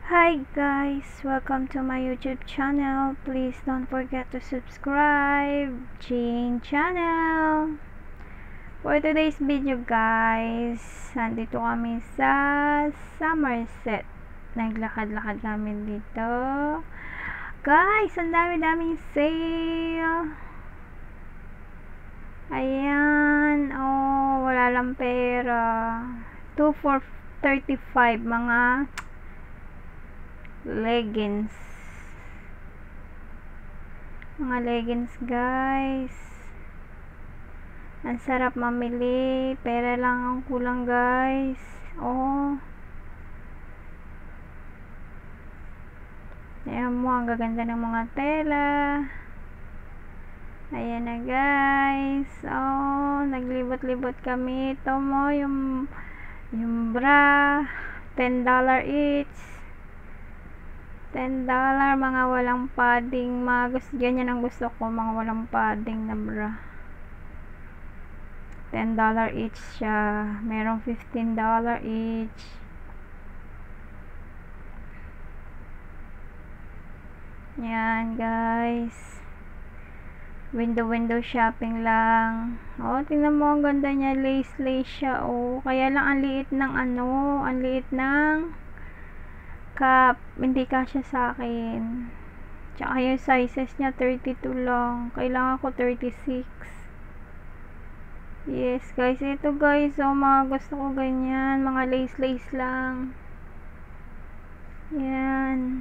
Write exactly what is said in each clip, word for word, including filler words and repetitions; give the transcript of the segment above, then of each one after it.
Hi guys, welcome to my YouTube channel. Please don't forget to subscribe Jane channel. For today's video guys, nandito kami sa Somerset. Naglakad-lakad kami dito. Guys, ang dami-daming sale. Ayan, oh, wala lang pera. two for thirty-five mga leggings. Mga leggings guys. Ang sarap mamili. Pera lang ang kulang guys. Oh. Ayan mo, ang gaganda ng mga tela. Ayan na guys. Oh, naglibot-libot kami. Ito mo, yung yung bra. ten dollars each. ten dollars, mga walang padding. Mga gusto, ganyan ang gusto ko. Mga walang padding na bra. ten dollars each siya. Merong fifteen dollars each. Yan guys. Window window shopping lang. Oh, tingnan mo, ang ganda niya. Lace lace siya. Oh, kaya lang ang liit ng ano, ang liit ng cup. Hindi kasya sa akin. Tsaka yung sizes niya thirty-two lang. Kailangan ko thirty-six. Yes guys, ito guys. Oh, mga gusto ko ganyan. Mga lace lace lang. Yan.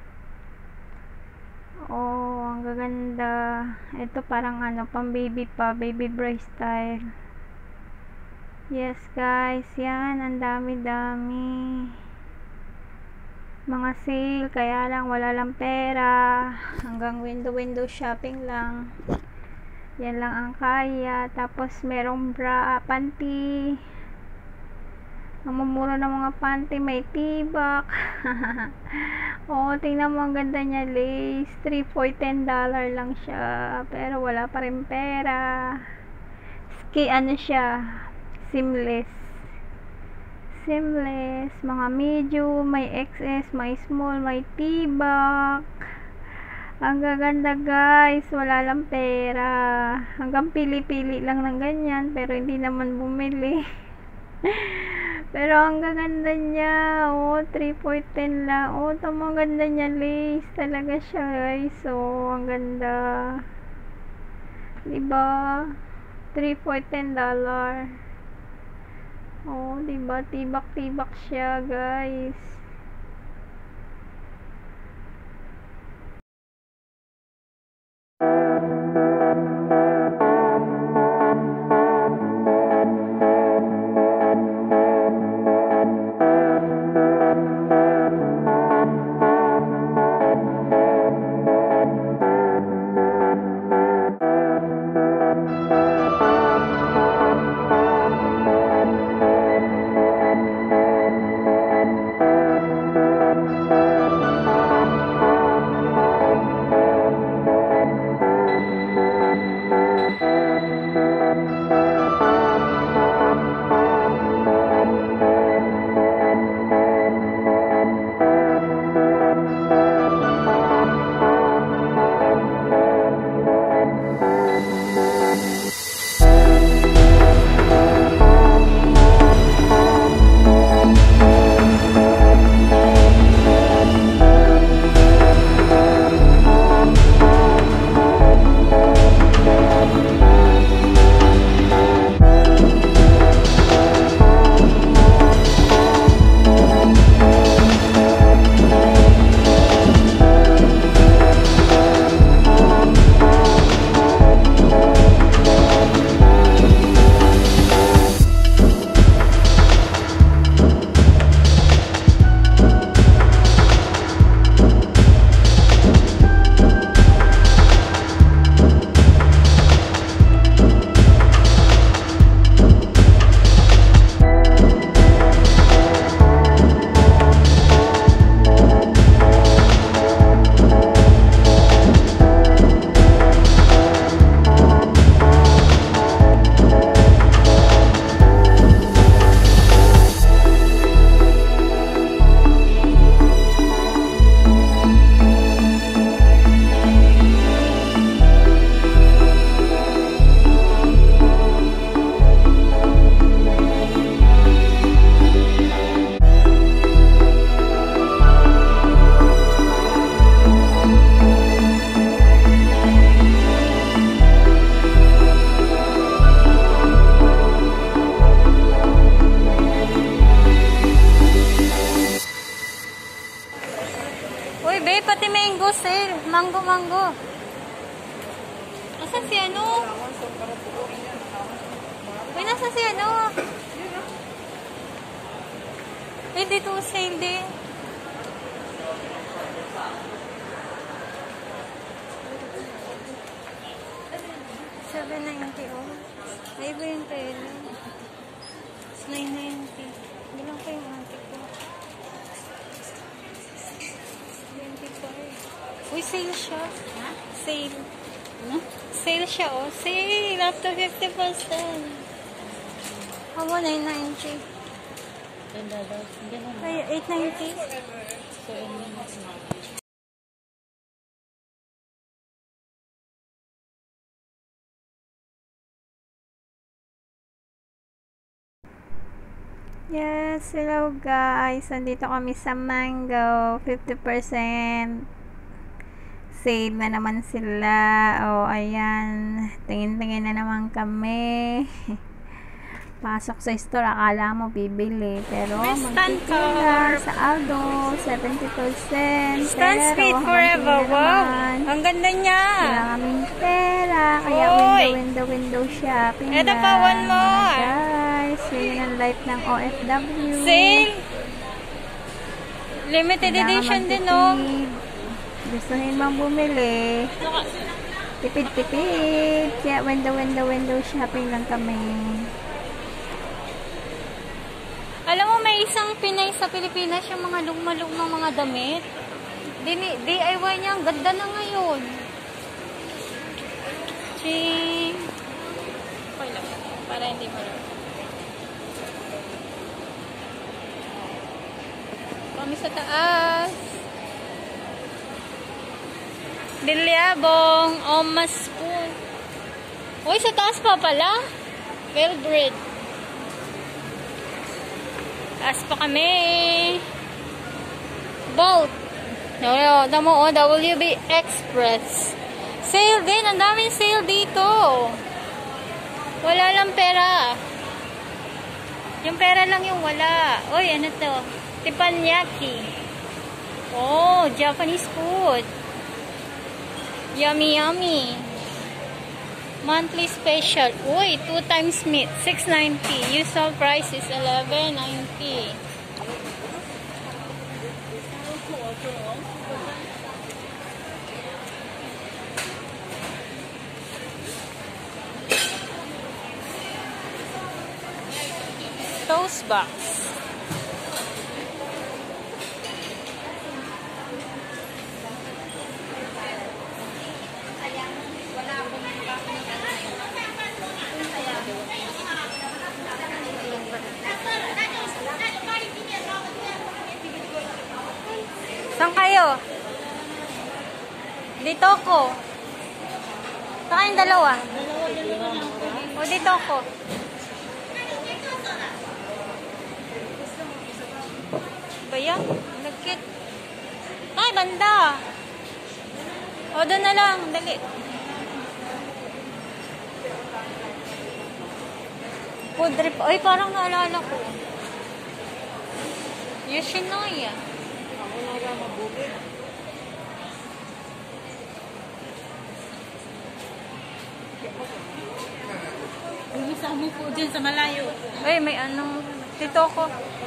Oh, ang gaganda. Ito parang ano, pang baby pa, baby bra style. Yes guys, yan, ang dami-dami. Mga sale, kaya lang wala lang pera. Hanggang window-window shopping lang. Yan lang ang kaya. Tapos merong bra, panty. Mamumura ng mga panty, may tibak. Oh, tingnan mo, ang ganda niya, lace. three for ten dollars lang siya. Pero wala pa rin pera. Ski, ano siya, seamless. Seamless. Mga medium, may X S, may small, may tibak. Ang gaganda guys. Wala lang pera. Hanggang pili-pili lang ng ganyan. Pero hindi naman bumili. Pero ang gaganda niya. Oh, three for ten lang. Oh, tama, ang ganda niya, lace. Talaga siya guys. Oh, ang ganda. Diba? three for ten dollars. Oh, diba? Tibak-tibak siya guys. pati mango sale. Mango, mango. Asan si ano? Uy, nasa si ano? Eh, dito sale din. seven ninety, oh. Ay, ba yung pera? It's nine ninety. Bilang pa yung ate ko. twenty-five. Uy, sale siya. Ha? Sale. Ano? Sale siya, oh. Sale! Up to fifty percent. How about nine ninety? Ay, eight ninety? Yes, hello guys. Nandito kami sa Mango. fifty percent sale na naman sila. O, oh, ayan. Tingin-tingin na naman kami. Pasok sa store, akala mo bibili. Pero, magpipila sa Aldo, seventy percent. Stand Street Forever. Wow! Ang ganda niya! Wala kaming pera. Kaya Oy! window, window, window shopping. Ito pa, one more. Guys, yun ang life ng O F W. Sale! Limited edition din, no? Gusto nyo bang bumili? Tipid-tipid. Kaya window, window, window shopping lang kami. Alam mo, may isang Pinay sa Pilipinas yung mga lugma-lugmang mga damit. D I Y niya, ang ganda na ngayon. Ching! Okay lang. Para hindi mo lang. Kami sa taas. Bilyabong. Omas po. Uy, sa taas pa pala. Well bred. Taas pa kami. Boat. No, no, tamo, W B Express. Sale din. Ang daming sale dito. Wala lang pera. Yung pera lang yung wala. Uy, ano to? Teppanyaki. Oh, Japanese food. Yummy, yummy. Monthly special. Uy, two times meat. six ninety. Usual price is eleven ninety. Toast box. Saan kayo? Dito ko. Saan kayong dalawa? O dito ko. Ba yan? Nagkit. Ay, banda. O doon na lang. Dali. Food trip. Ay, parang naalala ko. Yoshinoya. Ako na lang mabukit. Gusto mo po dyan sa malayo. Ay, may anong dito ko.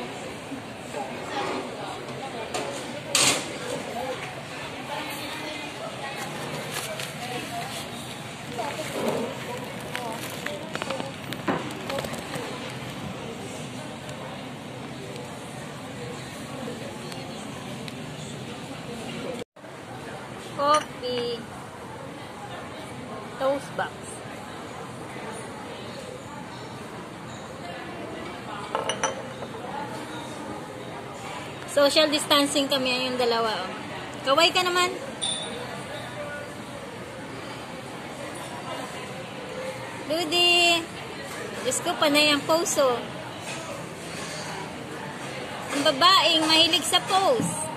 Coffee. Toast box. Social distancing kami yung dalawa. Oh. Kaway ka naman. Rudy. Diyos ko, panay ang pose. Oh. Ang babaeng mahilig sa pose.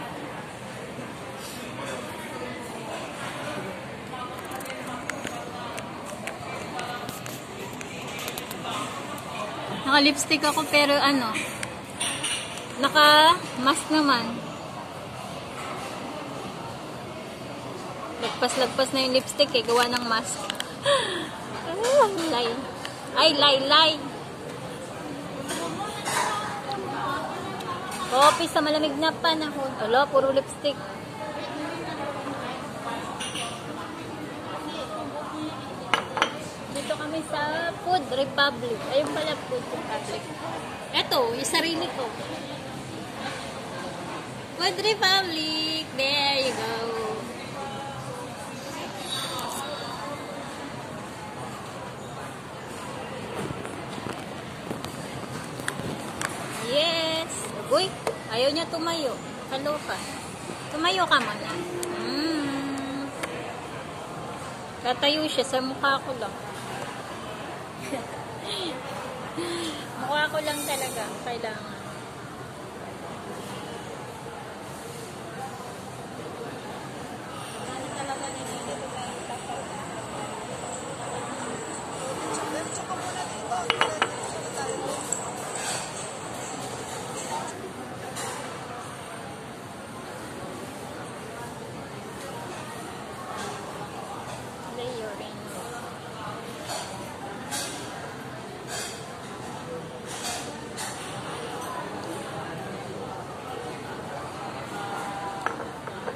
Naka-lipstick ako pero ano, naka-mask naman. Lagpas-lagpas na yung lipstick eh. Gawa ng mask. Ah, lay. Ay, lay, lay. Coffee sa malamig na panahon. Alo, puro lipstick. Dito kami sa Food Republic. Ayun pala, Food Republic. Eto, yung sarili ko. Food Republic. There you go. Yes. Uy, ayaw niya tumayo. Kaloka. Tumayo ka man. Mm. Tatayo siya sa mukha ko lang. Mukha ko lang talaga. Kailangan. Ano talaga nililito ba yung tapos?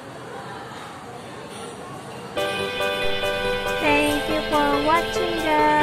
Thank you for watching, guys.